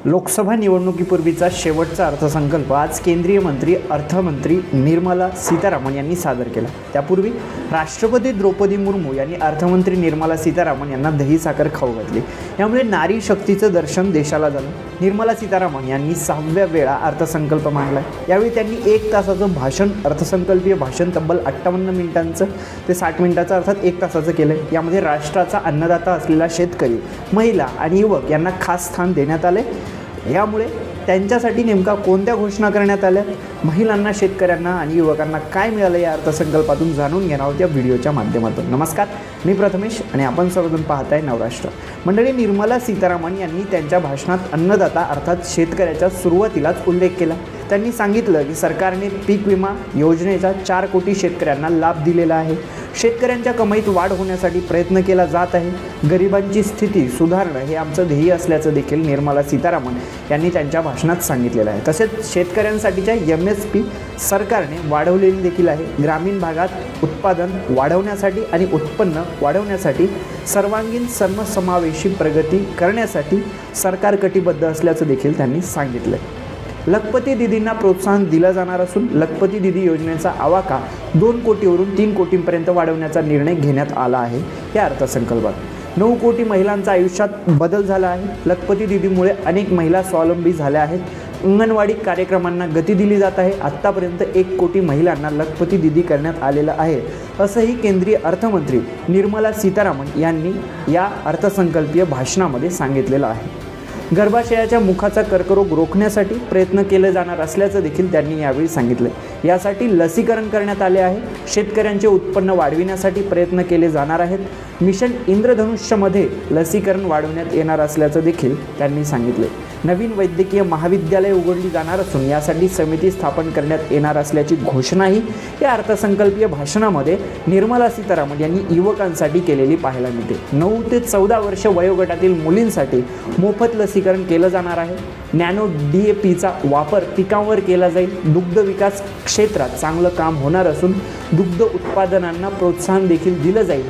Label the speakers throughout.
Speaker 1: लोकसभा निवडणुकीपूर्वीचा शेवटचा अर्थसंकल्प आज केंद्रीय मंत्री अर्थमंत्री निर्मला सीतारामन यांनी सादर केला। त्यापूर्वी राष्ट्रपती द्रौपदी मुर्मू यांनी अर्थमंत्री निर्मला सीतारामन यांना दही साखर खाऊ घातली। यामुळे नारी शक्तीचं दर्शन देशाला झालं। निर्मला सीतारामन यांनी 6व्या वेळा अर्थसंकल्प मांडला। यावेळी त्यांनी 1 तासाचं भाषण, अर्थसंकल्पीय भाषण तब्बल 58 मिनिटांचं ते 60 मिनिटाचं अर्थात 1 तासाचं केलं। यामध्ये राष्ट्राचा अन्नदाता असलेला शेतकरी, महिला आणि युवक यांना खास स्थान देण्यात आले। यामुळे त्यांच्यासाठी नेमका कोणत्या घोषणा करण्यात आल्या, महिलांना, शेतकऱ्यांना आणि युवकांना काय मिळालं या अर्थसंकल्पातून जाणून घेणार आहोत या व्हिडिओच्या माध्यमातून। नमस्कार, मी प्रथमेश आणि आपण सर्वजण पाहताय नवराष्ट्र। मंडळी, निर्मला सीतारामन यांनी त्यांच्या भाषणात अन्नदाता अर्थात शेतकऱ्याच्या सुरुवातीलाच उल्लेख केला। त्यांनी सांगितलं की सरकारने पीक विमा योजनेचा 4 कोटी शेतकऱ्यांना लाभ दिलेला आहे। शेतकऱ्यांच्या कमाईत वाढ होण्यासाठी प्रयत्न केला जात आहे। गरिबांची स्थिती सुधारणं हे आमचं ध्येय असल्याचं देखील निर्मला सीतारामन यांनी त्यांच्या भाषणात सांगितलेलं आहे। तसेच शेतकऱ्यांसाठीच्या MSP सरकारने वाढवलेली देखील आहे। ग्रामीण भागात उत्पादन वाढवण्यासाठी आणि उत्पन्न वाढवण्यासाठी सर्वांगीण सर्वसमावेशी प्रगती करण्यासाठी सरकार कटिबद्ध असल्याचं देखील त्यांनी सांगितलं। लखपती दीदींना प्रोत्साहन दिलं जाणार असून लखपती दीदी योजनेचा आवाका 2 कोटीवरून 3 कोटींपर्यंत वाढवण्याचा निर्णय घेण्यात आला आहे। या अर्थसंकल्पात 9 कोटी महिलांच्या आयुष्यात बदल झाला आहे। लखपती दीदीमुळे अनेक महिला स्वावलंबी झाल्या आहेत। अंगणवाडी कार्यक्रमांना गती दिली जात आहे। आत्तापर्यंत 1 कोटी महिलांना लखपती दीदी करण्यात आलेलं आहे, असंही केंद्रीय अर्थमंत्री निर्मला सीतारामन यांनी या अर्थसंकल्पीय भाषणामध्ये सांगितलेलं आहे। गर्भाशयाच्या मुखाचा कर्करोग रोखण्यासाठी प्रयत्न केले जाणार असल्याचं देखील त्यांनी यावेळी सांगितलं। यासाठी लसीकरण करण्यात आले आहे। शेतकऱ्यांचे उत्पन्न वाढविण्यासाठी प्रयत्न केले जाणार आहेत। मिशन इंद्रधनुष्यमध्ये लसीकरण वाढवण्यात येणार असल्याचं देखील त्यांनी सांगितले। नवीन वैद्यकीय महाविद्यालय उघडली जाणार असून यासाठी समिती स्थापन करण्यात येणार असल्याची घोषणाही या अर्थसंकल्पीय भाषणामध्ये निर्मला सीतारामन यांनी युवकांसाठी केलेली पाहायला मिळते। 9 ते 14 वर्ष वयोगटातील मुलींसाठी मोफत लसीकरण केलं जाणार आहे। नॅनो DAPचा वापर पिकांवर केला जाईल। दुग्ध विकास क्षेत्रात चांगलं काम होणार असून दुग्ध उत्पादनांना प्रोत्साहन देखील दिलं जाईल।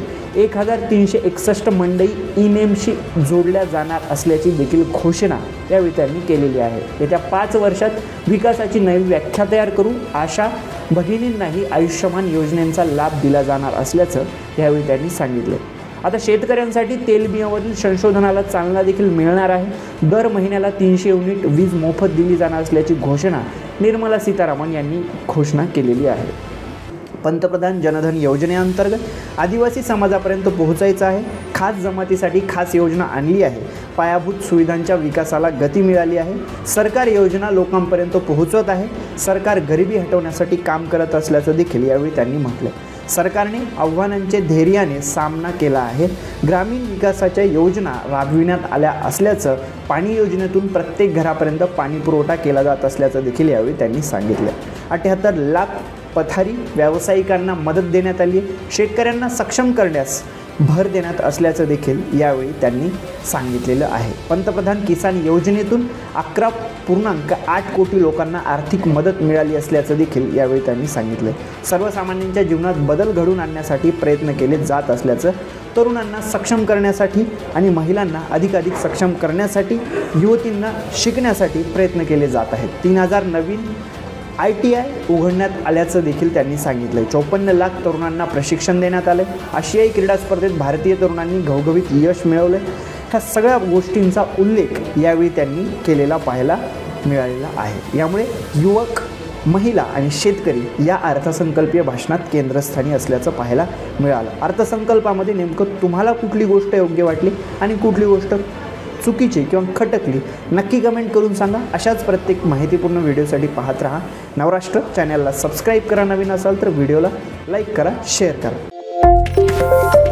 Speaker 1: 1361 मंडई ई-नेमशी जोडल्या जाणार असल्याची देखील घोषणा यावेळी त्यांनी केलेली आहे। येत्या 5 वर्षात विकासाची नवी व्याख्या तयार करू। आशा भगिनींनाही आयुष्यमान योजनेचा लाभ दिला जाणार असल्याचं यावेळी त्यांनी सांगितलं। आता शेतकऱ्यांसाठी तेलबियावरील संशोधनाला चालना देखील मिळणार आहे। दर महिन्याला 300 युनिट वीज मोफत दिली जाणार असल्याची घोषणा निर्मला सीतारामन यांनी घोषणा केलेली आहे। पंतप्रधान जनधन योजनेअंतर्गत आदिवासी समाजापर्यंत पोहोचायचं आहे। खास जमातीसाठी खास योजना आणली आहे। पायाभूत सुविधांच्या विकासाला गती मिळाली आहे। सरकार योजना लोकांपर्यंत पोहोचवत आहे। सरकार गरिबी हटवण्यासाठी काम करत असल्याचं देखील यावेळी त्यांनी म्हटलं। सरकारने आव्हानांचे धैर्याने सामना केला आहे। ग्रामीण विकासाच्या योजना राबविण्यात आल्या असल्याचं, पाणी योजनेतून प्रत्येक घरापर्यंत पाणी पुरवठा केला जात असल्याचं देखील यावेळी त्यांनी सांगितलं। 78 लाख पथारी व्यावसायिकांना मदत देण्यात आली। शेतकऱ्यांना सक्षम करण्यास भर देण्यात असल्याचं देखील यावेळी त्यांनी सांगितलेलं आहे। पंतप्रधान किसान योजनेतून 11.8 कोटी लोकांना आर्थिक मदत मिळाली असल्याचं देखील यावेळी त्यांनी सांगितलं। सर्वसामान्यांच्या जीवनात बदल घडवून आणण्यासाठी प्रयत्न केले जात असल्याचं, तरुणांना सक्षम करण्यासाठी आणि महिलांना अधिकाधिक सक्षम करण्यासाठी, युवतींना शिकण्यासाठी प्रयत्न केले जात आहेत। 3000 नवीन ITI उघडण्यात आल्याचं देखील त्यांनी सांगितलं। 54 लाख तरुणांना प्रशिक्षण देण्यात आलं। आशियाई क्रीडा स्पर्धेत भारतीय तरुणांनी घवघवीत यश मिळवलं। ह्या सगळ्या गोष्टींचा उल्लेख यावेळी त्यांनी केलेला पाहायला मिळालेला आहे। यामुळे युवक, महिला आणि शेतकरी या अर्थसंकल्पीय भाषणात केंद्रस्थानी असल्याचं पाहायला मिळालं। अर्थसंकल्पामध्ये नेमकं तुम्हाला कुठली गोष्ट योग्य वाटली आणि कुठली गोष्ट चुकीची किंवा खटकली, नक्की कमेंट करून सांगा। अशाच प्रत्येक माहितीपूर्ण व्हिडिओसाठी पाहत राहा नवराष्ट्र। चॅनलला सबस्क्राईब करा, नवीन असाल तर व्हिडिओला लाईक करा, शेअर करा।